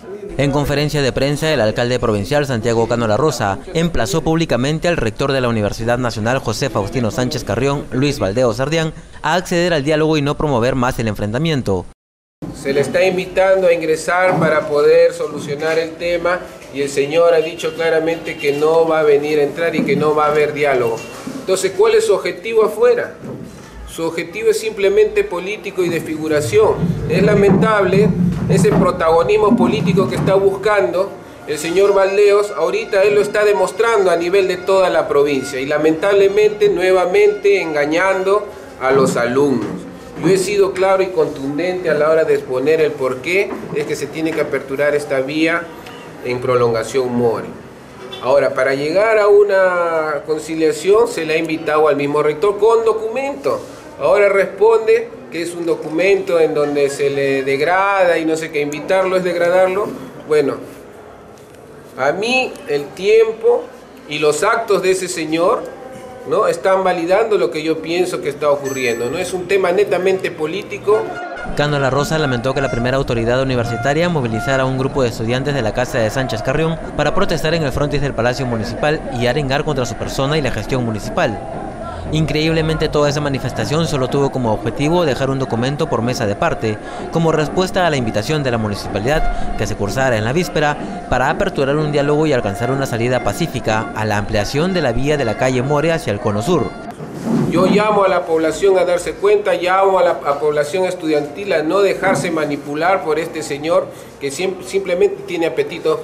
En conferencia de prensa, el alcalde provincial Santiago Cano La Rosa emplazó públicamente al rector de la Universidad Nacional José Faustino Sánchez Carrión, Luis Valdeo Sardián, a acceder al diálogo y no promover más el enfrentamiento. Se le está invitando a ingresar para poder solucionar el tema y el señor ha dicho claramente que no va a venir a entrar y que no va a haber diálogo. Entonces, ¿cuál es su objetivo afuera? Su objetivo es simplemente político y de figuración. Es lamentable ese protagonismo político que está buscando el señor Valdeos. Ahorita él lo está demostrando a nivel de toda la provincia y lamentablemente nuevamente engañando a los alumnos. Yo he sido claro y contundente a la hora de exponer el por qué es que se tiene que aperturar esta vía en prolongación More. Ahora, para llegar a una conciliación se le ha invitado al mismo rector con documento. Ahora responde que es un documento en donde se le degrada y no sé qué, invitarlo es degradarlo. Bueno, a mí el tiempo y los actos de ese señor, ¿no?, están validando lo que yo pienso que está ocurriendo. No es un tema netamente político. Cano La Rosa lamentó que la primera autoridad universitaria movilizara a un grupo de estudiantes de la Casa de Sánchez Carrión para protestar en el frontis del Palacio Municipal y arengar contra su persona y la gestión municipal. Increíblemente, toda esa manifestación solo tuvo como objetivo dejar un documento por mesa de parte, como respuesta a la invitación de la municipalidad que se cursara en la víspera para aperturar un diálogo y alcanzar una salida pacífica a la ampliación de la vía de la calle More hacia el Cono Sur. Yo llamo a la población a darse cuenta, llamo a la población estudiantil a no dejarse manipular por este señor que simplemente tiene apetitos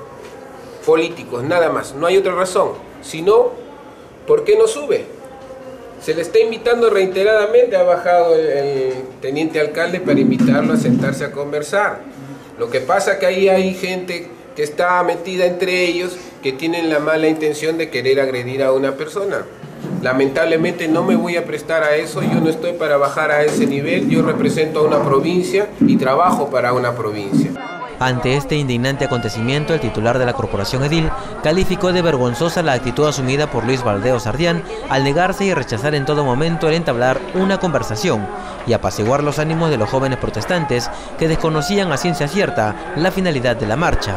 políticos, nada más, no hay otra razón. Si no, ¿por qué no sube? Se le está invitando reiteradamente, ha bajado el teniente alcalde para invitarlo a sentarse a conversar. Lo que pasa es que ahí hay gente que está metida entre ellos, que tienen la mala intención de querer agredir a una persona. Lamentablemente no me voy a prestar a eso, yo no estoy para bajar a ese nivel, yo represento a una provincia y trabajo para una provincia. Ante este indignante acontecimiento, el titular de la Corporación Edil calificó de vergonzosa la actitud asumida por Luis Valdeo Sardián al negarse y rechazar en todo momento el entablar una conversación y apaciguar los ánimos de los jóvenes protestantes que desconocían a ciencia cierta la finalidad de la marcha.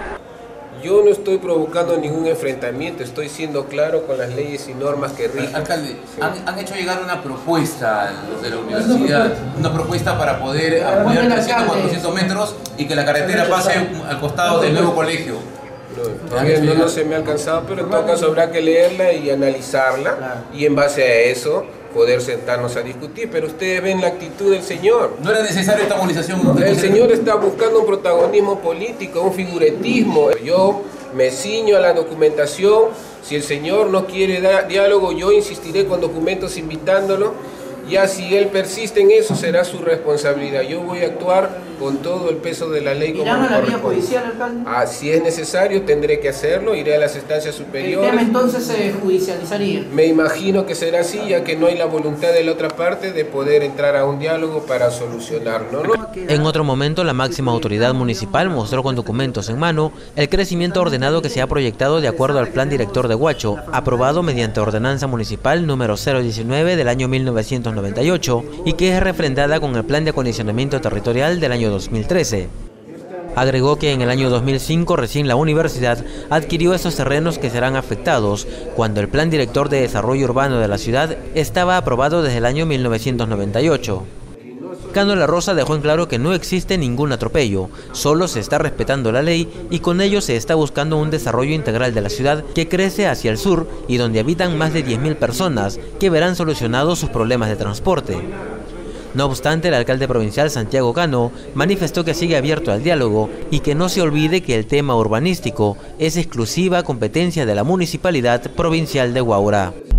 Yo no estoy provocando ningún enfrentamiento, estoy siendo claro con las leyes y normas que rigen. Alcalde, sí. Han hecho llegar una propuesta los de la universidad, una propuesta para poder ampliar 300 400 metros y que la carretera pase al costado del nuevo colegio. Todavía no se me ha alcanzado, pero en todo caso habrá que leerla y analizarla y en base a eso poder sentarnos a discutir, pero ustedes ven la actitud del señor. ¿No era necesaria esta movilización? El señor está buscando un protagonismo político, un figuretismo. Yo me ciño a la documentación. Si el señor no quiere dar diálogo, yo insistiré con documentos invitándolo. Ya si él persiste en eso, será su responsabilidad. Yo voy a actuar con todo el peso de la ley como ¿Irán a la vía judicial, alcalde? Si es necesario, tendré que hacerlo. Iré a las instancias superiores. ¿El tema entonces se judicializaría? Me imagino que será así, ya que no hay la voluntad de la otra parte de poder entrar a un diálogo para solucionarlo, ¿no? En otro momento, la máxima autoridad municipal mostró con documentos en mano el crecimiento ordenado que se ha proyectado de acuerdo al Plan Director de Huacho, aprobado mediante Ordenanza Municipal número 019 del año 1998 y que es refrendada con el Plan de Acondicionamiento Territorial del año 2013. Agregó que en el año 2005 recién la universidad adquirió esos terrenos que serán afectados cuando el Plan Director de Desarrollo Urbano de la ciudad estaba aprobado desde el año 1998. Cano La Rosa dejó en claro que no existe ningún atropello, solo se está respetando la ley y con ello se está buscando un desarrollo integral de la ciudad que crece hacia el sur y donde habitan más de 10.000 personas que verán solucionados sus problemas de transporte. No obstante, el alcalde provincial Santiago Cano manifestó que sigue abierto al diálogo y que no se olvide que el tema urbanístico es exclusiva competencia de la Municipalidad Provincial de Huaura.